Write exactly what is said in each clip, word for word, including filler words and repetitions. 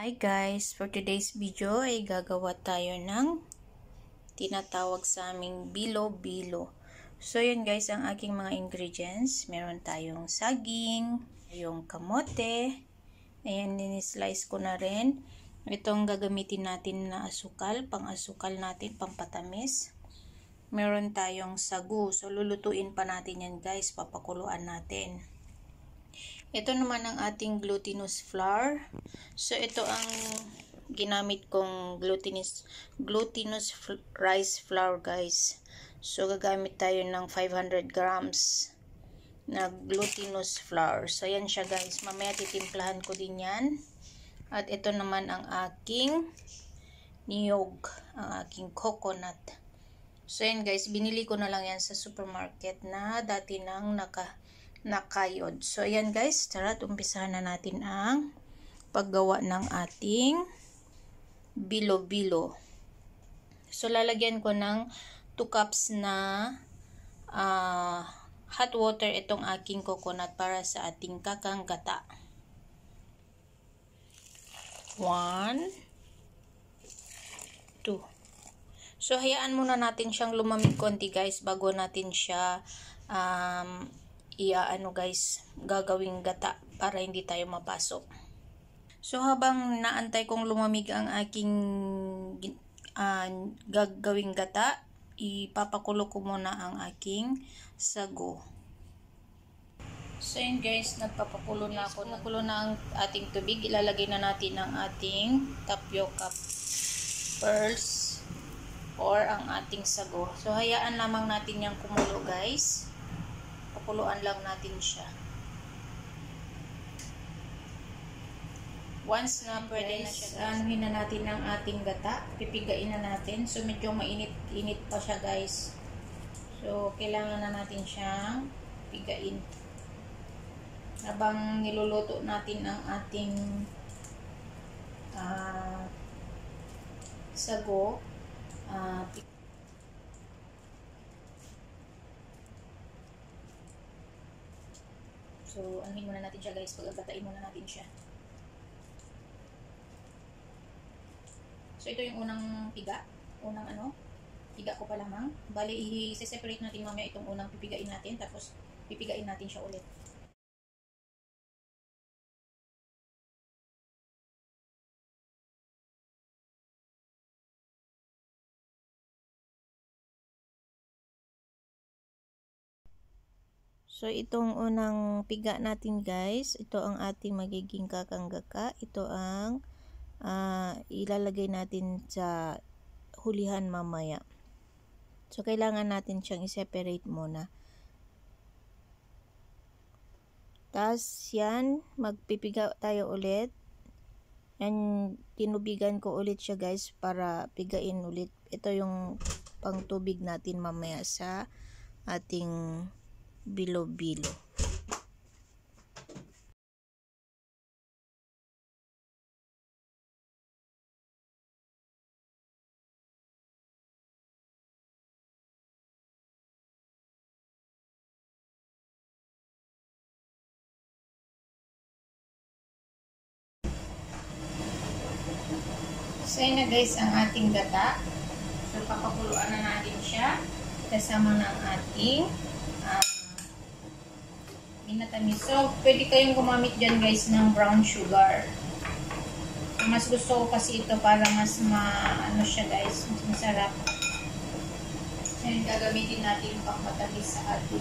Hi guys! For today's video ay gagawa tayo ng tinatawag sa aming bilo-bilo. So yun guys, ang aking mga ingredients. Meron tayong saging, yung kamote, ayan, dinislice ko na rin. Itong gagamitin natin na asukal, pang-asukal natin, pang-patamis. Meron tayong sagu. So lulutuin pa natin yan guys, papakuluan natin. Ito naman ang ating glutinous flour. So ito ang ginamit kong glutinous glutinous rice flour guys. So gagamit tayo ng five hundred grams na glutinous flour. So yan siya guys. Mamaya titimplahan ko din yan. At ito naman ang aking niyog, ang aking coconut. So yan guys, binili ko na lang yan sa supermarket na dati nang naka nakayod. So ayan guys, tara umpisahan na natin ang paggawa ng ating bilo-bilo. So lalagyan ko ng two cups na uh, hot water itong aking coconut para sa ating kakanggata. one, two. So hayaan muna natin siyang lumamig konti guys bago natin siya um, iya ano guys, gagawing gata para hindi tayo mapasok. So habang naantay kong lumamig ang aking uh, gagawing gata, ipapakulo ko muna ang aking sago. So yun guys, nagpapakulo na ako. Nakulo na ang ating tubig. Ilalagay na natin ang ating tapioca pearls or ang ating sago. So hayaan lamang natin yung kumulo guys. Pakuluan lang natin siya. Once na pwede na siya, anuhin na natin ang ating gata. Pipigain na natin. So medyo mainit-init pa siya guys. So kailangan na natin siyang pigain. Habang niluluto natin ang ating uh, sago, uh, so, anuhin muna natin siya guys. Pagagatain muna natin siya. So, ito yung unang piga. Unang ano, piga ko pa lamang. Bali, i-separate natin mamaya itong unang pipigain natin. Tapos, pipigain natin siya ulit. So, itong unang piga natin guys, ito ang ating magiging kakanggaka. Ito ang uh, ilalagay natin sa hulihan mamaya. So, kailangan natin siyang i-separate muna. Tapos, yan, magpipiga tayo ulit. Yan, tinubigan ko ulit siya guys para pigain ulit. Ito yung pangtubig natin mamaya sa ating bilo-bilo. So yun na guys ang ating gata. So papakuluan na natin siya kasama ng ating minatamis. So, pwede kayong gumamit dyan guys ng brown sugar. So, mas gusto ko kasi ito para mas ma, ano siya guys, mas masarap. And gagamitin natin pang matamis sa ating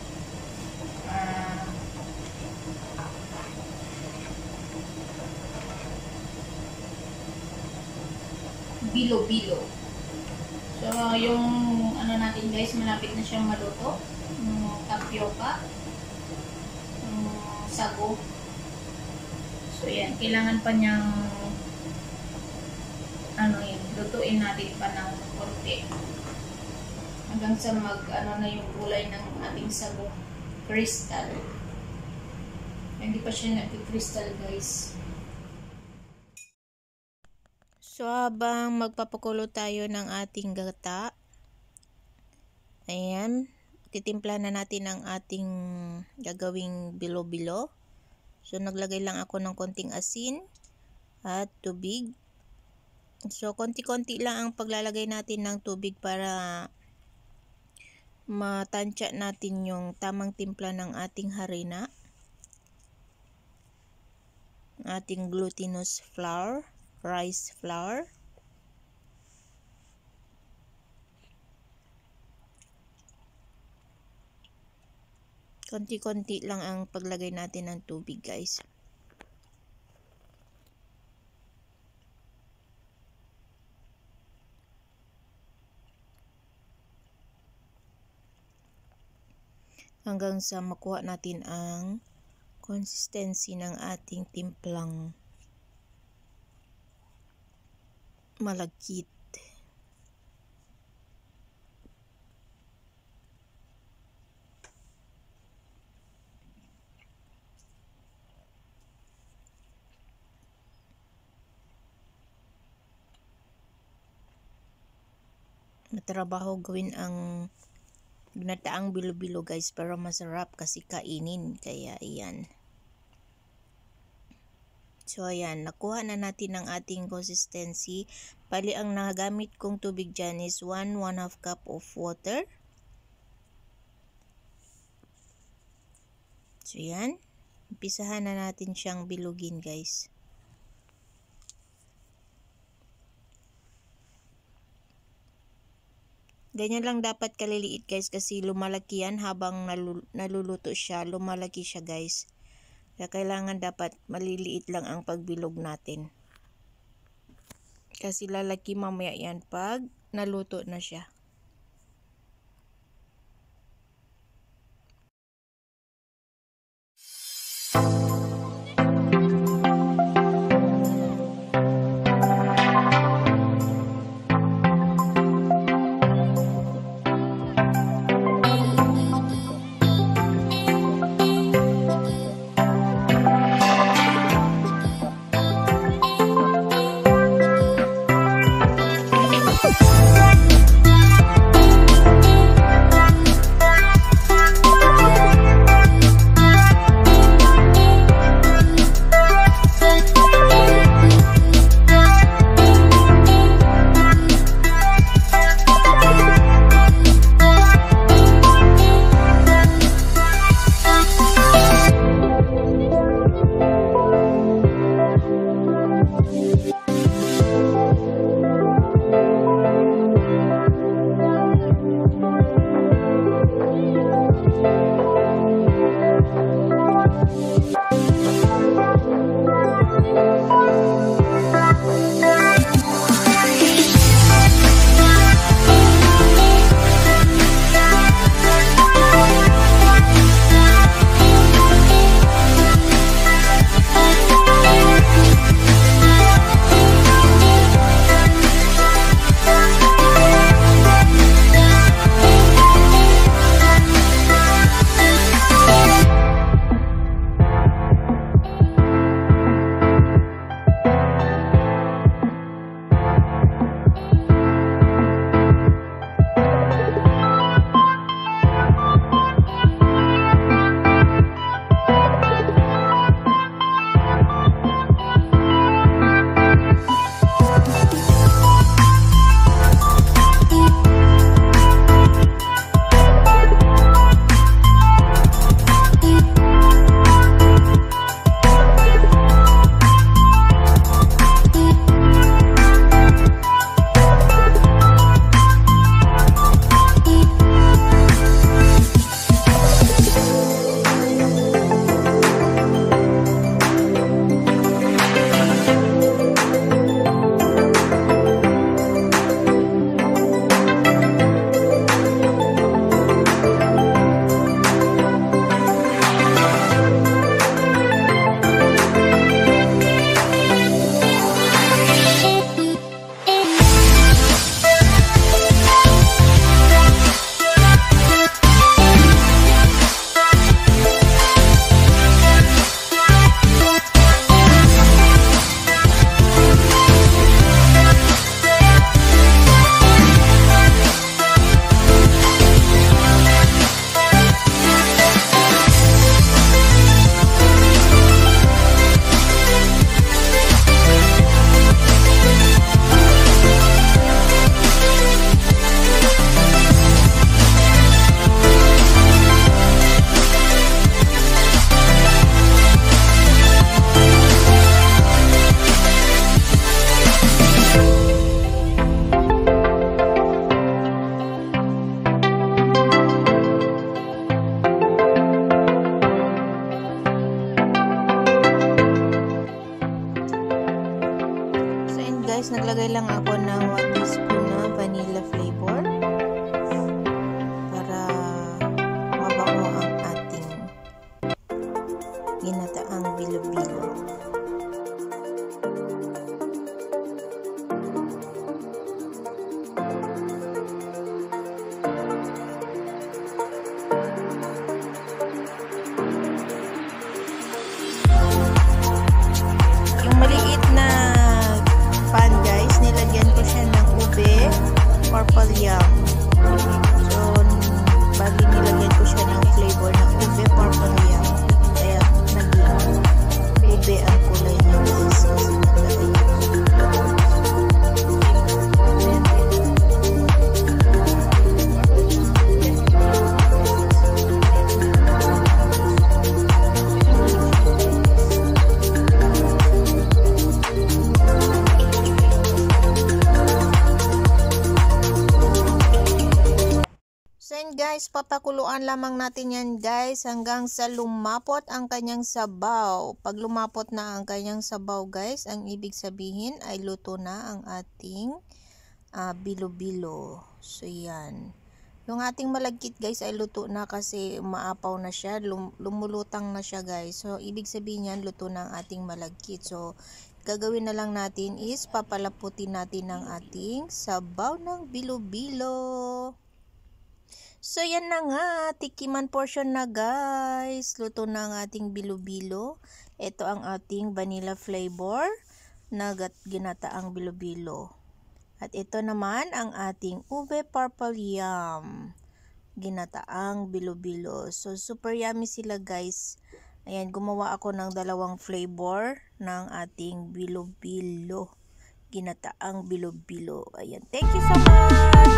uh, bilo-bilo. So, yung ano natin guys, malapit na siyang maluto. Yung tapioca. Sago. So yan, kailangan pa niyang ano yun, lutuin natin pa ng konti hanggang sa mag ano na yung kulay ng ating sago, crystal. Hindi pa siya nag-crystal guys. So habang magpapakulo tayo ng ating gata, ayan, titimpla na natin ang ating gagawing bilo-bilo. So, naglagay lang ako ng konting asin. at tubig. So, konti-konti lang ang paglalagay natin ng tubig para matansya natin yung tamang timpla ng ating harina, ating glutinous flour, rice flour. Konti-konti lang ang paglagay natin ng tubig, guys. Hanggang sa makuha natin ang consistency ng ating timplang malagkit. Matrabaho gawin ang ginataang bilo-bilo, guys, pero masarap kasi kainin, kaya iyan. So ayan, nakuha na natin ang ating consistency. Bali ang nagamit kong tubig dyan is one one half cup of water. So yan, umpisahan na natin siyang bilugin, guys. Ganyan lang dapat kaliliit, guys, kasi lumalaki yan habang naluluto siya. Lumalaki siya, guys. Kaya kailangan dapat maliliit lang ang pagbilog natin. Kasi lalaki mamaya yan pag naluto na siya. guys, naglagay lang ako ng one teaspoon na vanilla flavor para mabango ang ating ginataang bilo-bilo. Maliit na pan guys, nilagyan ko siya ng ube, purple yam. So, bali nilagyan ko siya ng flavor ng ube, purple yam. Kaya naging ube ang kulay niya guys. Kasi naglagay ko. Guys, papakuluan lamang natin yan guys hanggang sa lumapot ang kanyang sabaw. Pag lumapot na ang kanyang sabaw guys, ang ibig sabihin ay luto na ang ating uh, bilo-bilo. So yan. Yung ating malagkit guys ay luto na kasi maapaw na siya, lum lumulutang na siya guys. So ibig sabihin yan luto na ang ating malagkit. So gagawin na lang natin is papalaputin natin ang ating sabaw ng bilo-bilo. So, yan na nga. Tikiman portion na guys. Luto na ang ating bilo-bilo. Ito ang ating vanilla flavor na ginataang bilo-bilo. At ito naman ang ating ube purple yam. Ginataang bilo-bilo. So, super yummy sila guys. Ayan, gumawa ako ng dalawang flavor ng ating bilo-bilo. Ginataang bilo-bilo. Ayan, thank you so much!